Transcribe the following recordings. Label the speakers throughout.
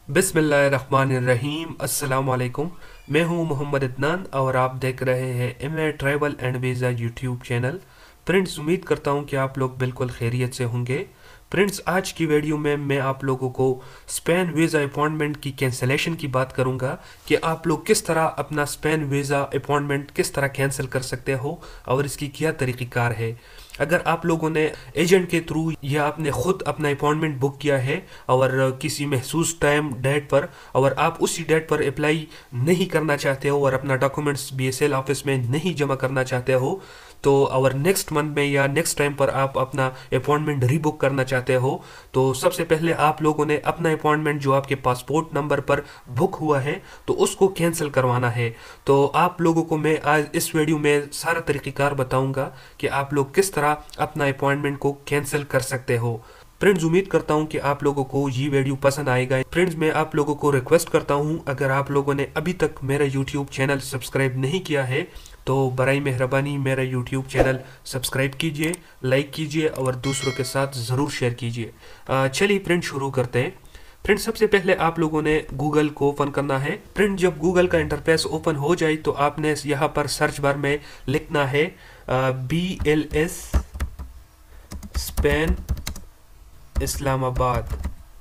Speaker 1: बिस्मिल्लाहिर्रहमानिर्रहीम। अस्सलाम वालेकुम। मैं हूं मोहम्मद इदनान और आप देख रहे हैं MA travel and visa YouTube channel. Friends, उम्मीद करता हूं कि आप लोग बिल्कुल खैरियत से होंगे। फ्रेंड्स, आज की वीडियो में मैं आप लोगों को स्पेन वीज़ा अपॉइंटमेंट की कैंसिलेशन की बात करूंगा कि आप लोग किस तरह अपना स्पेन वीज़ा अपॉइंटमेंट किस तरह कैंसिल कर सकते हो और इसकी क्या तरीक़ाकार है। अगर आप लोगों ने एजेंट के थ्रू या आपने खुद अपना अपॉइंटमेंट बुक किया है और किसी महसूस टाइम डेट पर और आप उसी डेट पर अप्लाई नहीं करना चाहते हो और अपना डॉक्यूमेंट्स बीएसएल ऑफिस में नहीं जमा करना चाहते हो, तो और नेक्स्ट मंथ में या नेक्स्ट टाइम पर आप अपना अपॉइंटमेंट रीबुक करना चाहते हो, तो सबसे पहले आप लोगों ने अपना अपॉइंटमेंट जो आपके पासपोर्ट नंबर पर बुक हुआ है तो उसको कैंसिल करवाना है। तो आप लोगों को मैं आज इस वीडियो में सारा तरीक़ेकार बताऊंगा कि आप लोग किस तरह अपना अपॉइंटमेंट को कैंसिल कर सकते हो। फ्रेंड्स, उम्मीद करता हूं कि आप लोगों को ये वीडियो पसंद आएगा। फ्रेंड्स, मैं आप लोगों को रिक्वेस्ट करता हूं, अगर आप लोगों ने अभी तक मेरा यूट्यूब चैनल सब्सक्राइब नहीं किया है तो बराए मेहरबानी मेरा यूट्यूब चैनल सब्सक्राइब कीजिए, लाइक कीजिए और दूसरों के साथ ज़रूर शेयर कीजिए। चलिए फ्रेंड्स, शुरू करते हैं। फ्रेंड्स, सबसे पहले आप लोगों ने गूगल को ओपन करना है। फ्रेंड, जब गूगल का इंटरफेस ओपन हो जाए तो आपने यहाँ पर सर्च बार में लिखना है BLS स्पेन इस्लामाबाद।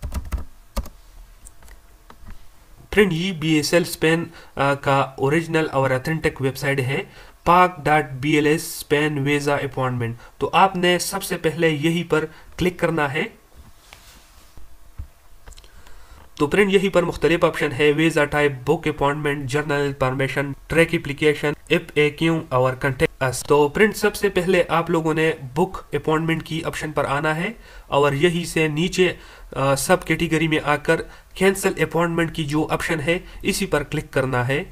Speaker 1: फ्रेंड, ये BSL स्पेन का ओरिजिनल और ऑथेंटिक वेबसाइट है, park.bls स्पेन वीज़ा अपॉइंटमेंट। तो आपने सबसे पहले यही पर क्लिक करना है। तो फ्रेंड, यहीं पर मुख्तलिफ ऑप्शन है, visa type, book appointment, general permission, track application, FAQ और कंटेक्ट अस। तो फ्रेंड, सबसे पहले आप लोगों ने बुक अपॉइंटमेंट की ऑप्शन पर आना है और यहीं से नीचे सब कैटेगरी में आकर कैंसिल अपॉइंटमेंट की जो ऑप्शन है इसी पर क्लिक करना है।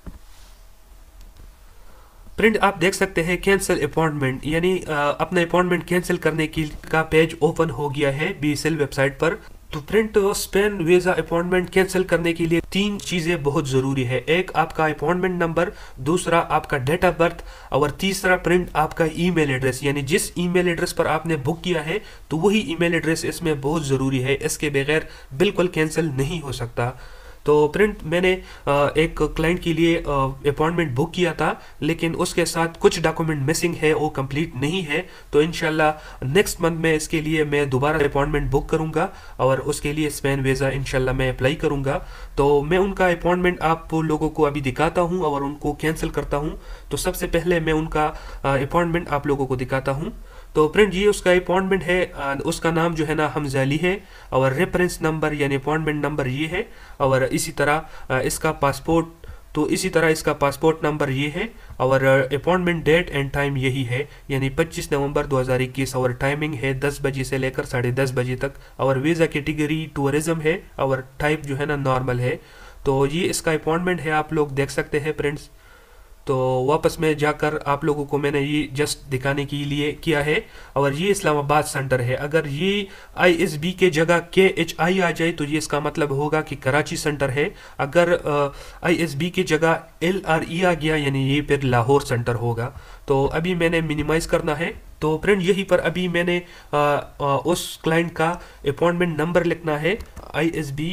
Speaker 1: फ्रेंड, आप देख सकते हैं कैंसिल अपॉइंटमेंट यानी अपना अपॉइंटमेंट कैंसिल करने की का पेज ओपन हो गया है BSL वेबसाइट पर। तो फ्रेंड, तो स्पेन वीज़ा अपॉइंटमेंट कैंसिल करने के लिए तीन चीज़ें बहुत ज़रूरी है। एक आपका अपॉइंटमेंट नंबर, दूसरा आपका डेट ऑफ बर्थ और तीसरा फ्रेंड आपका ईमेल एड्रेस। यानी जिस ईमेल एड्रेस पर आपने बुक किया है तो वही ईमेल एड्रेस इसमें बहुत ज़रूरी है, इसके बगैर बिल्कुल कैंसिल नहीं हो सकता। तो फ्रेंड, मैंने एक क्लाइंट के लिए अपॉइंटमेंट बुक किया था लेकिन उसके साथ कुछ डॉक्यूमेंट मिसिंग है, वो कंप्लीट नहीं है। तो इंशाल्लाह नेक्स्ट मंथ में इसके लिए मैं दोबारा अपॉइंटमेंट बुक करूंगा और उसके लिए स्पेन वीज़ा इंशाल्लाह मैं अप्लाई करूंगा। तो मैं उनका अपॉइंटमेंट आप लोगों को अभी दिखाता हूं और उनको कैंसिल करता हूं। तो सबसे पहले मैं उनका अपॉइंटमेंट आप लोगों को दिखाता हूँ। तो फ्रेंड, ये उसका अपॉइंटमेंट है, उसका नाम जो है ना हमजाली है और रेफरेंस नंबर यानी अपॉइंटमेंट नंबर ये है और इसी तरह इसका पासपोर्ट, तो इसी तरह इसका पासपोर्ट नंबर ये है और अपॉइंटमेंट डेट एंड टाइम यही है यानी 25 नवंबर 2021 और टाइमिंग है 10 बजे से लेकर 10:30 बजे तक और वीज़ा कैटेगरी टूरिज्म है और टाइप जो है ना नॉर्मल है। तो ये इसका अपॉइंटमेंट है, आप लोग देख सकते हैं फ्रेंड्स। तो वापस में जाकर आप लोगों को मैंने ये जस्ट दिखाने के लिए किया है और ये इस्लामाबाद सेंटर है। अगर ये ISB के जगह KHI आ जाए तो ये इसका मतलब होगा कि कराची सेंटर है। अगर ISB की जगह LRE आ गया यानी ये फिर लाहौर सेंटर होगा। तो अभी मैंने मिनिमाइज करना है। तो फ्रेंड, यहीं पर अभी मैंने उस क्लाइंट का अपॉइंटमेंट नंबर लिखना है, ISB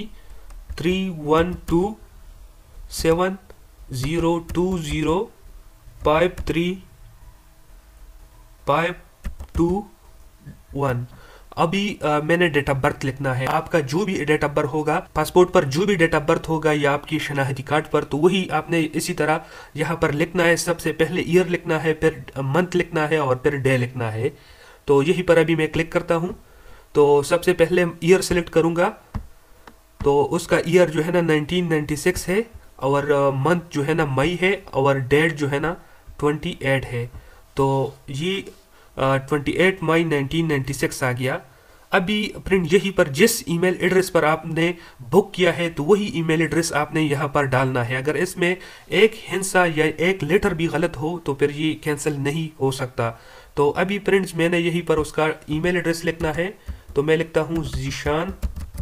Speaker 1: 31270535221। अभी मैंने डेट ऑफ बर्थ लिखना है। आपका जो भी डेट ऑफ बर्थ होगा, पासपोर्ट पर जो भी डेट ऑफ बर्थ होगा या आपकी शनाख्ती कार्ड पर, तो वही आपने इसी तरह यहाँ पर लिखना है। सबसे पहले ईयर लिखना है, फिर मंथ लिखना है और फिर डे लिखना है। तो यहीं पर अभी मैं क्लिक करता हूँ। तो सबसे पहले ईयर सेलेक्ट करूँगा। तो उसका ईयर जो है ना 1996 है और मंथ जो है ना मई है और डेट जो है ना 28 है। तो ये 28 मई 1996 आ गया। अभी फ्रेंड, यहीं पर जिस ईमेल एड्रेस पर आपने बुक किया है तो वही ईमेल एड्रेस आपने यहाँ पर डालना है। अगर इसमें एक हिंसा या एक लेटर भी गलत हो तो फिर ये कैंसिल नहीं हो सकता। तो अभी फ्रेंड्स, मैंने यहीं पर उसका ईमेल एड्रेस लिखना है। तो मैं लिखता हूँ जीशान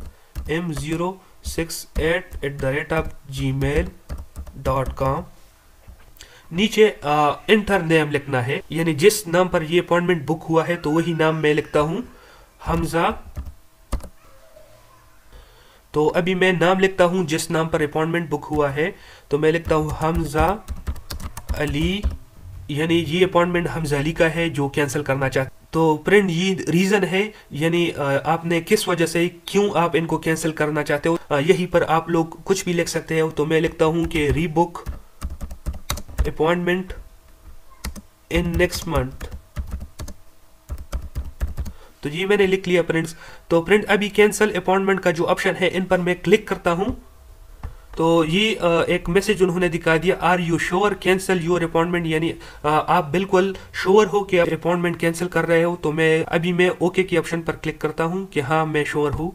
Speaker 1: m068@gmail.com। नीचे इंटर नेम लिखना है यानी जिस नाम पर ये अपॉइंटमेंट बुक हुआ है तो वही नाम मैं लिखता हूँ, हमजा तो अभी मैं नाम लिखता हूँ जिस नाम पर अपॉइंटमेंट बुक हुआ है, तो मैं लिखता हूँ हमजा अली, यानी ये अपॉइंटमेंट हमजा अली का है जो कैंसिल करना चाहते। तो फ्रेंड ये रीज़न है, यानी आपने किस वजह से, क्यों आप इनको कैंसिल करना चाहते हो, यहीं पर आप लोग कुछ भी लिख सकते हो। तो मैं लिखता हूँ कि rebook appointment in next month. तो ये मैंने लिख लिया फ्रेंड्स। तो फ्रेंड अभी कैंसिल अपॉइंटमेंट का जो ऑप्शन है इन पर मैं क्लिक करता हूँ, तो ये एक मैसेज उन्होंने दिखा दिया, are you sure cancel your appointment, यानी आप बिल्कुल श्योर हो कि आप अपॉइंटमेंट कैंसिल कर रहे हो। तो मैं ओके के ऑप्शन पर क्लिक करता हूँ कि हाँ मैं श्योर हूँ।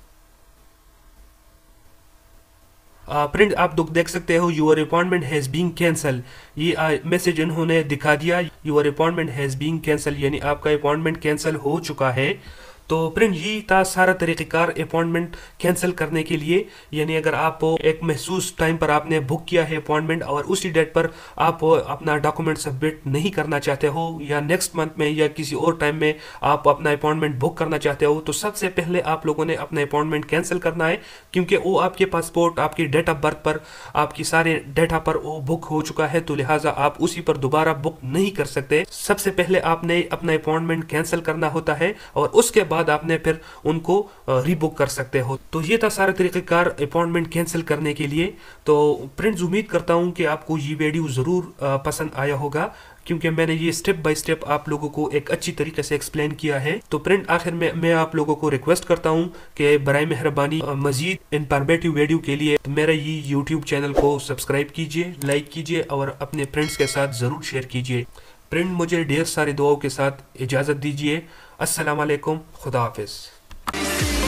Speaker 1: फ्रेंड आप देख सकते हो your appointment has been cancel, ये मैसेज इन्होंने दिखा दिया, your appointment has been cancel, यानी आपका अपॉइंटमेंट कैंसिल हो चुका है। तो फ्रेंड ये था सारा तरीक़ेकार अपॉइंटमेंट कैंसिल करने के लिए। यानी अगर आप एक महसूस टाइम पर आपने बुक किया है अपॉइंटमेंट और उसी डेट पर आप अपना डॉक्यूमेंट सबमिट नहीं करना चाहते हो, या नेक्स्ट मंथ में या किसी और टाइम में आप अपना अपॉइंटमेंट बुक करना चाहते हो, तो सबसे पहले आप लोगों ने अपना अपॉइंटमेंट कैंसिल करना है, क्योंकि वो आपके पासपोर्ट, आपकी डेट ऑफ बर्थ पर, आपकी सारे डेटा पर वो बुक हो चुका है। तो लिहाजा आप उसी पर दोबारा बुक नहीं कर सकते। सबसे पहले आपने अपना अपॉइंटमेंट कैंसिल करना होता है और उसके बाद आपने फिर उनको रीबुक कर सकते हो। तो ये था सारा तरीक़ेकार अपॉइंटमेंट कैंसिल करने के लिए। तो फ्रेंड्स उम्मीद करता हूँ कि आपको ये वीडियो ज़रूर पसंद आया होगा, क्योंकि मैंने ये स्टेप बाय स्टेप आप लोगों को एक अच्छी तरीके से एक्सप्लेन किया है। तो फ्रेंड आखिर में मैं आप लोगों को रिक्वेस्ट करता हूँ कि बराए मेहरबानी मजीद इन्फॉर्मेटिव वीडियो के लिए मेरा ये यूट्यूब चैनल को सब्सक्राइब कीजिए, लाइक कीजिए और अपने फ्रेंड्स के साथ ज़रूर शेयर कीजिए। फ्रेंड मुझे ढेर सारी दुआओं के साथ इजाज़त दीजिए। अस्सलाम वालेकुम, खुदा हाफिज़।